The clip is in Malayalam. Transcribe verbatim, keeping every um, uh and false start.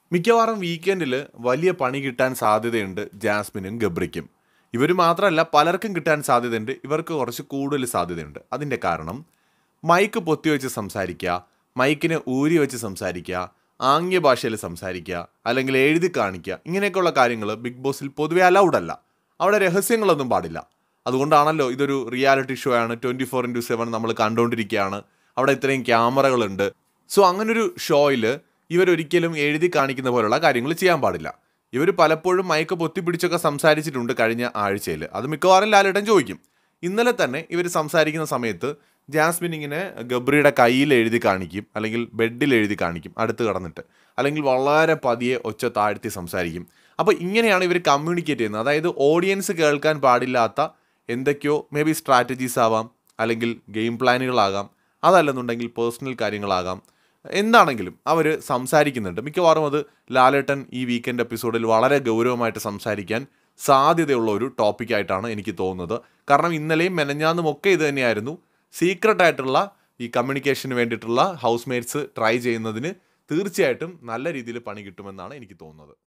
മിക്കവാറും വീക്കെൻഡിൽ വലിയ പണി കിട്ടാൻ സാധ്യതയുണ്ട് ജാസ്മിനും ഗബ്രിക്കും. ഇവർ മാത്രമല്ല, പലർക്കും കിട്ടാൻ സാധ്യതയുണ്ട്. ഇവർക്ക് കുറച്ച് കൂടുതൽ സാധ്യതയുണ്ട്. അതിൻ്റെ കാരണം മൈക്ക് പൊത്തിവെച്ച് സംസാരിക്കുക, മൈക്കിനെ ഊരി വെച്ച് സംസാരിക്കുക, ആംഗ്യ ഭാഷയിൽ സംസാരിക്കുക, അല്ലെങ്കിൽ എഴുതി കാണിക്കുക, ഇങ്ങനെയൊക്കെയുള്ള കാര്യങ്ങൾ ബിഗ് ബോസിൽ പൊതുവെ അലൗഡ് അല്ല. അവിടെ രഹസ്യങ്ങളൊന്നും പാടില്ല. അതുകൊണ്ടാണല്ലോ ഇതൊരു റിയാലിറ്റി ഷോ ആണ്. ട്വൻറ്റി ഫോർ ഇൻറ്റു സെവൻ നമ്മൾ കണ്ടുകൊണ്ടിരിക്കുകയാണ്. അവിടെ ഇത്രയും ക്യാമറകളുണ്ട്. സോ അങ്ങനൊരു ഷോയിൽ ഇവരൊരിക്കലും എഴുതി കാണിക്കുന്ന പോലുള്ള കാര്യങ്ങൾ ചെയ്യാൻ പാടില്ല. ഇവർ പലപ്പോഴും മയക്ക് പൊത്തിപ്പിടിച്ചൊക്കെ സംസാരിച്ചിട്ടുണ്ട് കഴിഞ്ഞ ആഴ്ചയിൽ. അത് മിക്കവാറും ലാലേട്ടൻ ചോദിക്കും. ഇന്നലെ തന്നെ ഇവർ സംസാരിക്കുന്ന സമയത്ത് ജാസ്മിൻ ഇങ്ങനെ ഗബ്രിയുടെ കയ്യിൽ എഴുതി കാണിക്കും, അല്ലെങ്കിൽ ബെഡിൽ എഴുതി കാണിക്കും അടുത്ത് കടന്നിട്ട്, അല്ലെങ്കിൽ വളരെ പതിയെ ഒച്ച താഴ്ത്തി സംസാരിക്കും. അപ്പോൾ ഇങ്ങനെയാണ് ഇവർ കമ്മ്യൂണിക്കേറ്റ് ചെയ്യുന്നത്. അതായത് ഓഡിയൻസ് കേൾക്കാൻ പാടില്ലാത്ത എന്തൊക്കെയോ മേ ബി സ്ട്രാറ്റജീസ് ആവാം, അല്ലെങ്കിൽ ഗെയിം പ്ലാനുകളാകാം, അതല്ലെന്നുണ്ടെങ്കിൽ പേഴ്സണൽ കാര്യങ്ങളാകാം, എന്താണെങ്കിലും അവർ സംസാരിക്കുന്നുണ്ട്. മിക്കവാറും അത് ലാലേട്ടൻ ഈ വീക്കെൻഡ് എപ്പിസോഡിൽ വളരെ ഗൗരവമായിട്ട് സംസാരിക്കാൻ സാധ്യതയുള്ള ഒരു ടോപ്പിക്കായിട്ടാണ് എനിക്ക് തോന്നുന്നത്. കാരണം ഇന്നലെയും മെനഞ്ഞാന്നും ഒക്കെ ഇത് തന്നെയായിരുന്നു. സീക്രട്ടായിട്ടുള്ള ഈ കമ്മ്യൂണിക്കേഷന് വേണ്ടിയിട്ടുള്ള ഹൗസ് മേറ്റ്സ് ട്രൈ ചെയ്യുന്നതിന് തീർച്ചയായിട്ടും നല്ല രീതിയിൽ പണി കിട്ടുമെന്നാണ് എനിക്ക് തോന്നുന്നത്.